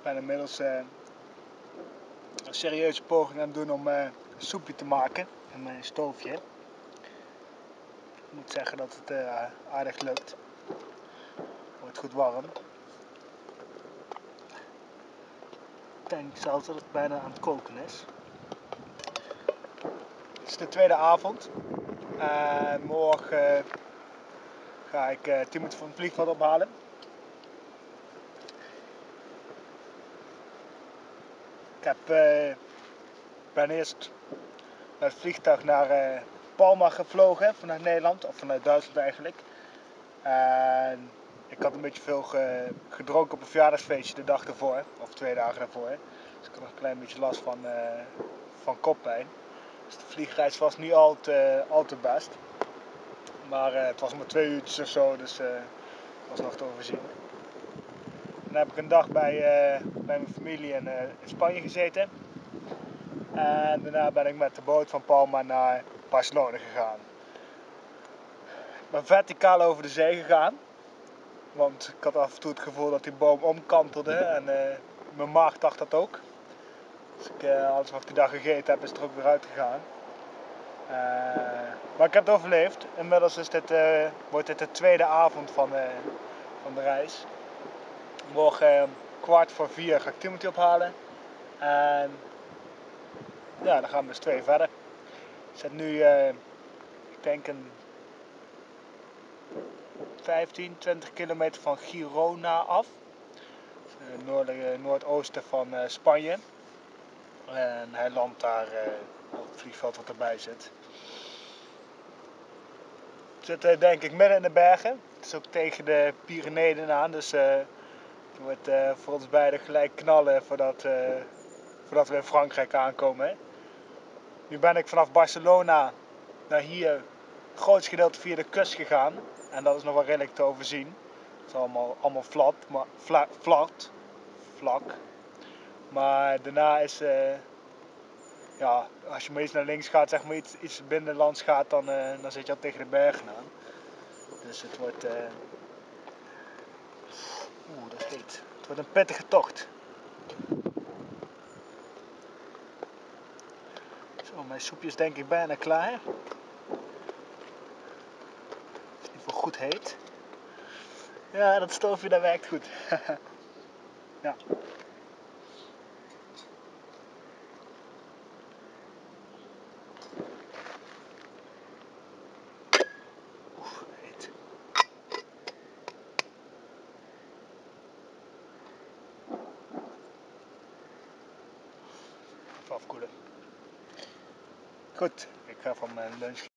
ben inmiddels een serieuze poging aan het doen om een soepje te maken in mijn stoofje. Ik moet zeggen dat het aardig lukt. Het wordt goed warm. Ik denk zelfs dat het bijna aan het koken is. Het is de tweede avond. En morgen ga ik 10 minuten van het vliegveld ophalen. Ik ben eerst met het vliegtuig naar Palma gevlogen, vanuit Nederland, of vanuit Duitsland eigenlijk. En ik had een beetje veel gedronken op een verjaardagsfeestje de dag ervoor, of 2 dagen daarvoor. Dus ik had nog een klein beetje last van koppijn. Dus de vliegreis was niet al te best. Maar het was maar 2 uurtjes of zo, dus het was nog te overzien. Dan heb ik een dag bij mijn familie in Spanje gezeten. En daarna ben ik met de boot van Palma naar Barcelona gegaan. Ik ben verticaal over de zee gegaan. Want ik had af en toe het gevoel dat die boom omkantelde en mijn maag dacht dat ook. Dus alles wat ik die dag gegeten heb is er ook weer uitgegaan. Maar ik heb het overleefd. Inmiddels is wordt dit de tweede avond van de reis. Morgen 3:15 ga ik Timothy ophalen. En ja, dan gaan we dus 2 verder. Ik zit nu, ik denk een 15-20 kilometer van Girona af. Noordoosten van Spanje. En hij landt daar op het vliegveld wat erbij zit. We zitten denk ik midden in de bergen. Het is ook tegen de Pyreneeën aan, dus het wordt voor ons beiden gelijk knallen voordat we in Frankrijk aankomen. Hè. Nu ben ik vanaf Barcelona naar hier het grootste gedeelte via de kust gegaan. En dat is nog wel redelijk te overzien. Het is allemaal vlak. Maar daarna is, als je maar iets naar links gaat, zeg maar iets binnenlands gaat, dan zit je al tegen de bergen aan. Dus het wordt, dat is heet. Het wordt een pittige tocht. Zo, mijn soepje is denk ik bijna klaar. Het is in ieder geval goed heet. Ja, dat stoofje dat werkt goed. Ja. Oef, heet. Even afkoelen. Goed, ik ga van mijn lunch